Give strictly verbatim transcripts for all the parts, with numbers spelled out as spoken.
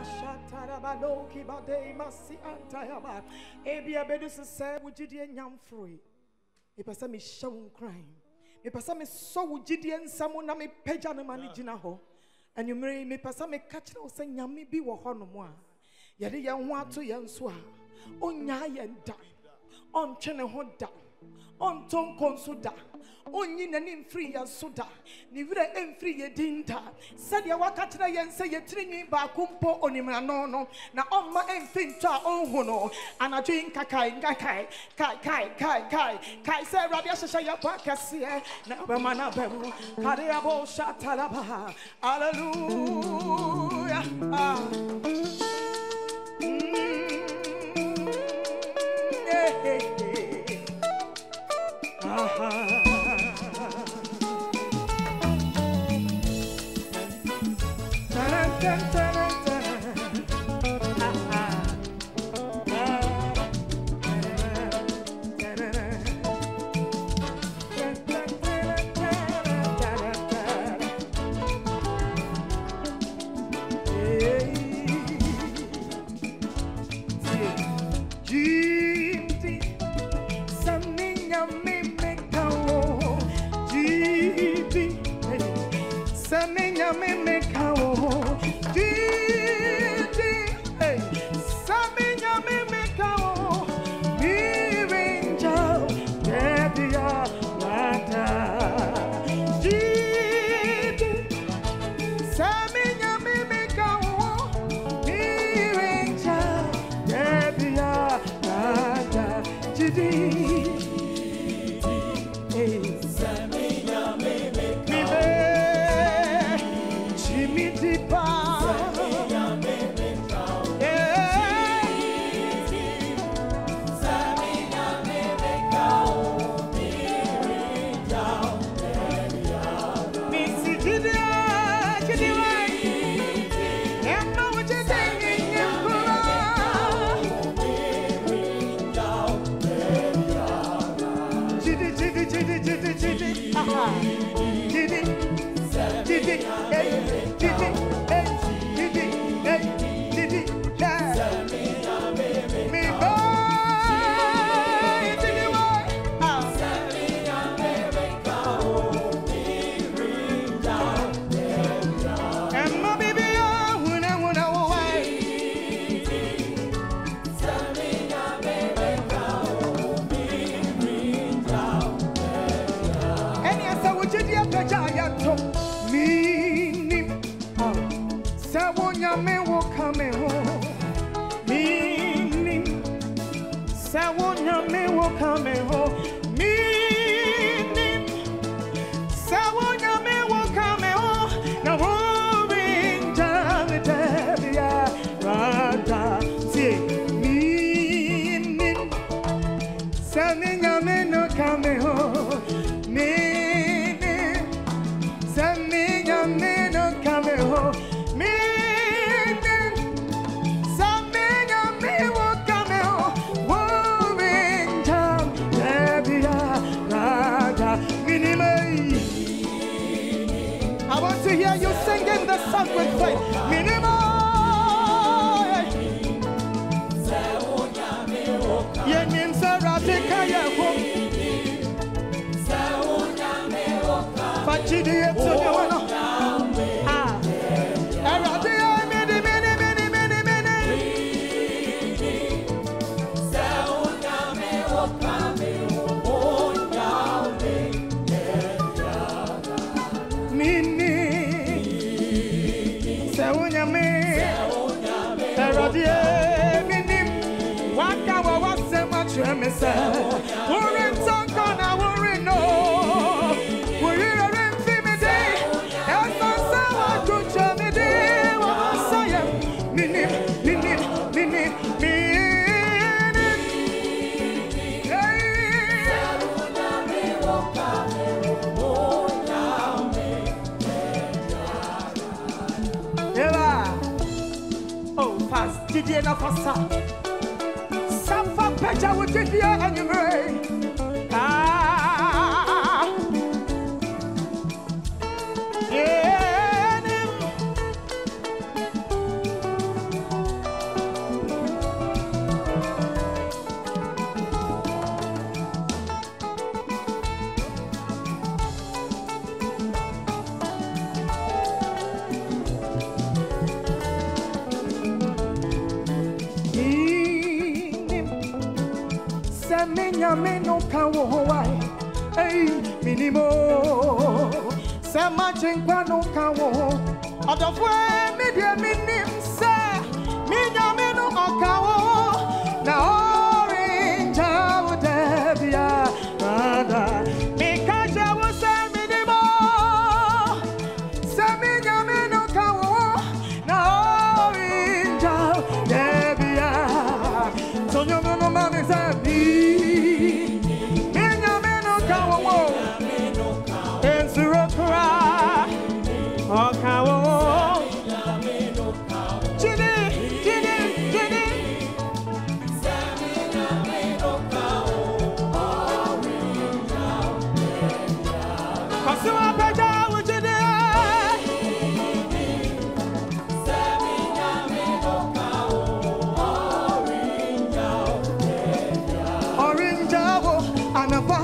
Shatarabaloki Bade Masi Antayaba. Ebia Bedus said, would you dear young free? A person me shown crime. A person me so Gideon, someone me pejana manijinaho. And you may me person me catch no saying yammy be wa honomoa. Yadi yan want to yan swa. On yayan da. On chene honda. On ton consuda. On yin and free and soda. Nivre and free ye dinta. Said ya wakatra yan say ye trini ba kumpo onimanono. Na on my enfinta on hono. And I drink kakai, kakai, kai, kai, kai, kai, kai, say Rabia Shaya Pakasia. Na Bamana Bemu. Kariabo Shatalaba. Hallelujah. Ah. Gyedi na fasa Safa pecha wo Gyedi anyumre Ah Yeah minya meno kawo Hawaii. Hey, minimo. Sama chingwa no kawo. Adofwe media minim se. Minya meno kawo. Na orange out there, brother. Because I was a minimo. Saminya meno kawo. Na orange out there. So you know mama say me. Minya meno kawo. Ensuro kra. Oh kawo. Gyedi, Gyedi, Gyedi. Kasuwa peja Gyedi. Orange anapa.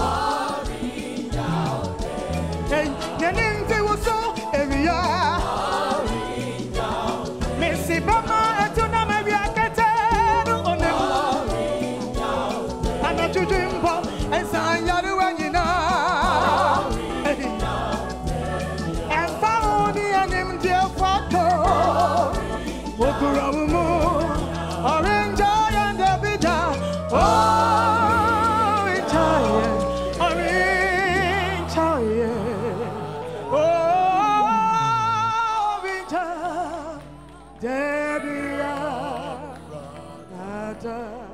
Hey, nyanenze woso area. Messi bama etuna mebia ketero onem. Ana jujimbo ensanyaru wanyina. Emfa oni anim je foto. Okura mu orange and abija. Oh, Italian, orange, oh, Italian, Debbie,